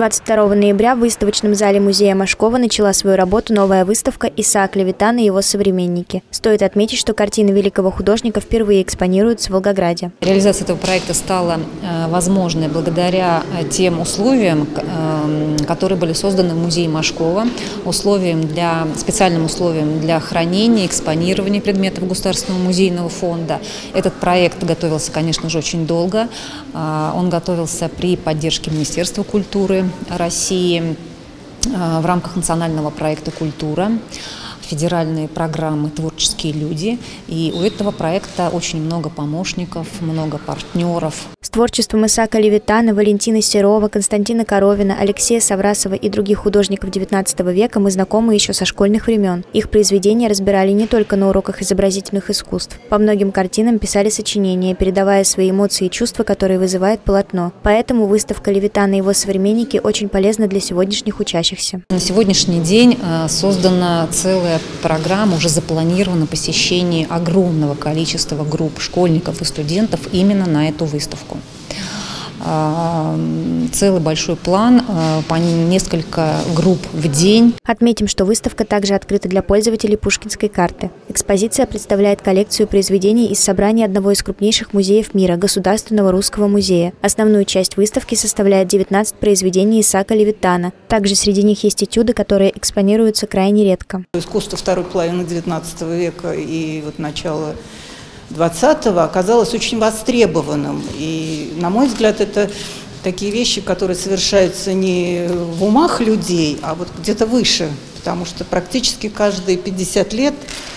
22 ноября в выставочном зале музея Машкова начала свою работу новая выставка «Исаак Левитан и его современники». Стоит отметить, что картины великого художника впервые экспонируются в Волгограде. Реализация этого проекта стала возможной благодаря тем условиям, которые были созданы в музее Машкова, специальным условиям для хранения, экспонирования предметов Государственного музейного фонда. Этот проект готовился, конечно же, очень долго. Он готовился при поддержке Министерства культуры России в рамках национального проекта «Культура», федеральные программы «Творческие люди». И у этого проекта очень много помощников, много партнеров. С творчеством Исаака Левитана, Валентины Серова, Константина Коровина, Алексея Саврасова и других художников XIX века мы знакомы еще со школьных времен. Их произведения разбирали не только на уроках изобразительных искусств. По многим картинам писали сочинения, передавая свои эмоции и чувства, которые вызывает полотно. Поэтому выставка Левитана и его современники очень полезна для сегодняшних учащихся. На сегодняшний день создана целая программа, уже запланировано посещение огромного количества групп школьников и студентов именно на эту выставку. Целый большой план, по несколько групп в день. Отметим, что выставка также открыта для пользователей Пушкинской карты. Экспозиция представляет коллекцию произведений из собрания одного из крупнейших музеев мира – Государственного русского музея. Основную часть выставки составляет 19 произведений Исаака Левитана. Также среди них есть этюды, которые экспонируются крайне редко. Искусство второй половины XIX века и начала 20-го оказалось очень востребованным. И, на мой взгляд, это такие вещи, которые совершаются не в умах людей, а вот где-то выше. Потому что практически каждые 50 лет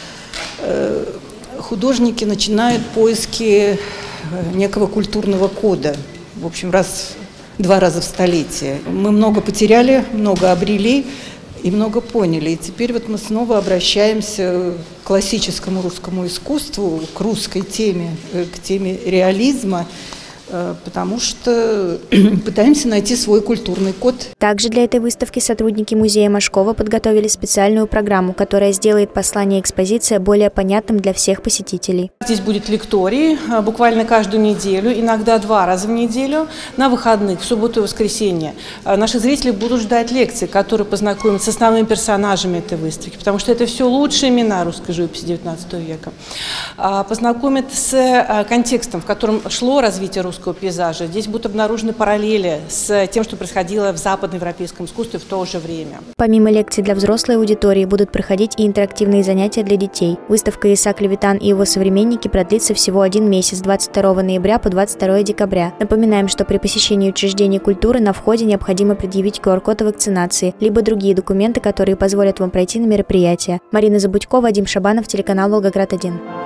художники начинают поиски некого культурного кода. В общем, два раза в столетие. Мы много потеряли, много обрели и много поняли. И теперь мы снова обращаемся к классическому русскому искусству, к русской теме, к теме реализма, потому что пытаемся найти свой культурный код. Также для этой выставки сотрудники музея Машкова подготовили специальную программу, которая сделает послание экспозиции более понятным для всех посетителей. Здесь будет лекторий буквально каждую неделю, иногда 2 раза в неделю, на выходных, в субботу и воскресенье. Наши зрители будут ждать лекций, которые познакомят с основными персонажами этой выставки, потому что это все лучшие имена русской живописи XIX века. Познакомят с контекстом, в котором шло развитие русского пейзажа. Здесь будут обнаружены параллели с тем, что происходило в западноевропейском искусстве в то же время. Помимо лекций для взрослой аудитории будут проходить и интерактивные занятия для детей. Выставка «Исаак Левитан и его современники» продлится всего 1 месяц, с 22 ноября по 22 декабря. Напоминаем, что при посещении учреждений культуры на входе необходимо предъявить QR-код вакцинации, либо другие документы, которые позволят вам пройти на мероприятие. Марина Забудько, Вадим Шабанов, телеканал «Волгоград-1».